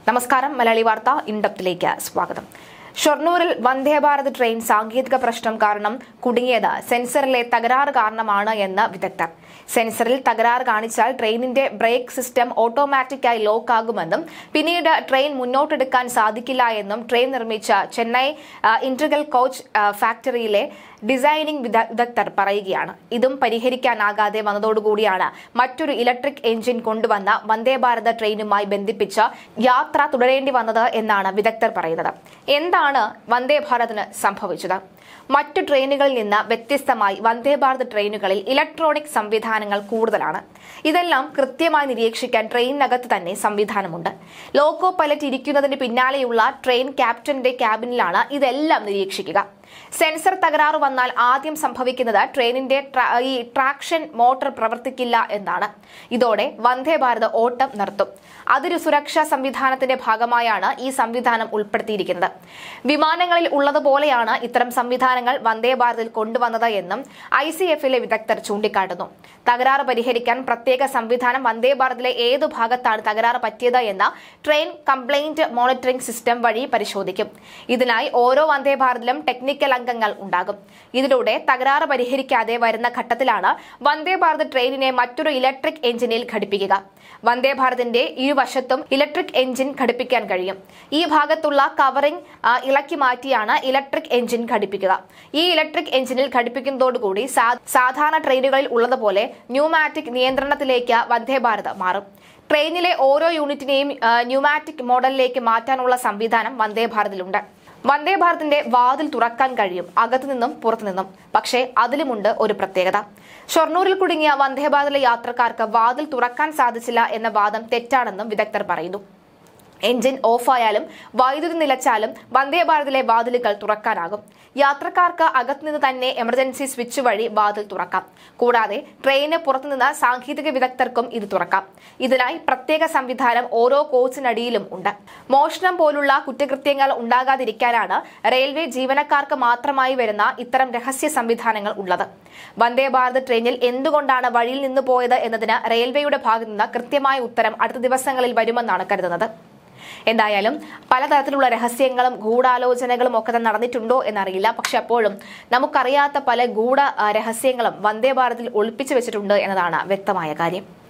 നമസ്കാരം. മലയാളി വാർത്ത ഇൻഡെപ്തിലേക്ക് സ്വാഗതം. ഷൊർണൂരിൽ വന്ദേ ഭാരത് ട്രെയിൻ സാങ്കേതിക പ്രശ്നം കാരണം കുടുങ്ങിയത് സെൻസറിലെ തകരാറ് കാരണമാണ് എന്ന് വിദഗ്ധർ. സെൻസറിൽ തകരാറ് കാണിച്ചാൽ ട്രെയിനിന്റെ ബ്രേക്ക് സിസ്റ്റം ഓട്ടോമാറ്റിക്കായി ലോക്ക് ആകുമെന്നും പിന്നീട് ട്രെയിൻ മുന്നോട്ടെടുക്കാൻ സാധിക്കില്ല എന്നും ട്രെയിൻ നിർമ്മിച്ച ചെന്നൈ ഇന്റഗ്രൽ കോച്ച് ഫാക്ടറിയിലെ ഡിസൈനിംഗ് വിദഗ്ധർ പറയുകയാണ്. ഇതും പരിഹരിക്കാനാകാതെ വന്നതോടുകൂടിയാണ് മറ്റൊരു ഇലക്ട്രിക് എഞ്ചിൻ കൊണ്ടുവന്ന വന്ദേ ഭാരത് ട്രെയിനുമായി ബന്ധിപ്പിച്ച് യാത്ര തുടരേണ്ടി വന്നത് എന്നാണ് വിദഗ്ധർ പറയുന്നത്. എന്താണ് വന്ദേ ഭാരതിന് സംഭവിച്ചത്? മറ്റു ട്രെയിനുകളിൽ നിന്ന് വ്യത്യസ്തമായി വന്ദേ ഭാരത് ട്രെയിനുകളിൽ ഇലക്ട്രോണിക് സംവിധാനങ്ങൾ കൂടുതലാണ്. ഇതെല്ലാം കൃത്യമായി നിരീക്ഷിക്കാൻ ട്രെയിനിനകത്ത് തന്നെ സംവിധാനമുണ്ട്. ലോക്കോ പൈലറ്റ് ഇരിക്കുന്നതിന് പിന്നാലെയുള്ള ട്രെയിൻ ക്യാപ്റ്റന്റെ ക്യാബിനിലാണ് ഇതെല്ലാം നിരീക്ഷിക്കുക. സെൻസർ തകരാറ് വന്നാൽ ആദ്യം സംഭവിക്കുന്നത് ട്രെയിനിന്റെ ട്രാക്ഷൻ മോട്ടോർ പ്രവർത്തിക്കില്ല എന്നാണ്. ഇതോടെ വന്ദേ ഭാരത് ഓട്ടം നിർത്തും. അതൊരു സുരക്ഷാ സംവിധാനത്തിന്റെ ഭാഗമായാണ് ഈ സംവിധാനം ഉൾപ്പെടുത്തിയിരിക്കുന്നത്. വിമാനങ്ങളിൽ ഉള്ളതുപോലെയാണ് ഇത്തരം സംവിധാനങ്ങൾ വന്ദേ ഭാരതിൽ കൊണ്ടുവന്നത് എന്നും ICFലെ വിദഗ്ധർ ചൂണ്ടിക്കാട്ടുന്നു. തകരാറ് പരിഹരിക്കാൻ പ്രത്യേക സംവിധാനം വന്ദേ ഭാരതിലെ ഏതു ഭാഗത്താണ് തകരാറ് പറ്റിയത് എന്ന് ട്രെയിൻ കംപ്ലയിന്റ് മോണിറ്ററിംഗ് സിസ്റ്റം വഴി പരിശോധിക്കും. ഇതിനായി ഓരോ വന്ദേ ഭാരതിലും ടെക്നിക്കൽ അംഗങ്ങൾ ഉണ്ടാകും. ഇതിലൂടെ തകരാറ് പരിഹരിക്കാതെ വരുന്ന ഘട്ടത്തിലാണ് വന്ദേ ഭാരത് ട്രെയിനിനെ മറ്റൊരു ഇലക്ട്രിക് എഞ്ചിനിൽ ഘടിപ്പിക്കുക. വന്ദേ ഭാരതിന്റെ ഇരുവശത്തും ഇലക്ട്രിക് എഞ്ചിൻ ഘടിപ്പിക്കാൻ കഴിയും. ഈ ഭാഗത്തുള്ള കവറിംഗ് ഇളക്കി മാറ്റിയാണ് ഇലക്ട്രിക് എഞ്ചിൻ ഘടിപ്പിക്കുക. ഈ ഇലക്ട്രിക് എഞ്ചിനിൽ ഘടിപ്പിക്കുന്നതോടുകൂടി സാധാരണ ട്രെയിനുകളിൽ ഉള്ളതുപോലെ ന്യൂമാറ്റിക് നിയന്ത്രണത്തിലേക്ക് വന്ദേ ഭാരത് മാറും. ട്രെയിനിലെ ഓരോ യൂണിറ്റിനെയും ന്യൂമാറ്റിക് മോഡലിലേക്ക് മാറ്റാനുള്ള സംവിധാനം വന്ദേ ഭാരതിലുണ്ട്. വന്ദേ ഭാരതിന്റെ വാതിൽ തുറക്കാൻ കഴിയും, അകത്തുനിന്നും പുറത്തുനിന്നും. പക്ഷേ അതിലുമുണ്ട് ഒരു പ്രത്യേകത. ഷൊർണൂരിൽ കുടുങ്ങിയ വന്ദേ ഭാരതിലെ യാത്രക്കാർക്ക് വാതിൽ തുറക്കാൻ സാധിച്ചില്ല എന്ന വാദം തെറ്റാണെന്നും വിദഗ്ധർ പറയുന്നു. എഞ്ചിൻ ഓഫായാലും വൈദ്യുതി നിലച്ചാലും വന്ദേ ഭാരതിലെ വാതിലുകൾ തുറക്കാനാകും. യാത്രക്കാർക്ക് അകത്തുനിന്ന് തന്നെ എമർജൻസി സ്വിച്ച് വഴി വാതിൽ തുറക്കാം. കൂടാതെ ട്രെയിന് പുറത്തുനിന്ന് സാങ്കേതിക വിദഗ്ധർക്കും ഇത് തുറക്കാം. ഇതിനായി പ്രത്യേക സംവിധാനം ഓരോ കോച്ചിനടിയിലും ഉണ്ട്. മോഷണം പോലുള്ള കുറ്റകൃത്യങ്ങൾ ഉണ്ടാകാതിരിക്കാനാണ് റെയിൽവേ ജീവനക്കാർക്ക് മാത്രമായി വരുന്ന ഇത്തരം രഹസ്യ സംവിധാനങ്ങൾ ഉള്ളത്. വന്ദേ ഭാരത് ട്രെയിനിൽ എന്തുകൊണ്ടാണ് വഴിയിൽ നിന്ന് പോയത് എന്നതിന് റെയിൽവേയുടെ ഭാഗത്തു നിന്ന് കൃത്യമായ ഉത്തരം അടുത്ത ദിവസങ്ങളിൽ വരുമെന്നാണ് കരുതുന്നത്. എന്തായാലും പലതരത്തിലുള്ള രഹസ്യങ്ങളും ഗൂഢാലോചനകളും ഒക്കെ തന്നെ നടന്നിട്ടുണ്ടോ എന്നറിയില്ല. പക്ഷെ അപ്പോഴും നമുക്കറിയാത്ത പല ഗൂഢ രഹസ്യങ്ങളും വന്ദേ ഭാരതിൽ ഒളിപ്പിച്ചു വെച്ചിട്ടുണ്ട് എന്നതാണ് വ്യക്തമായ കാര്യം.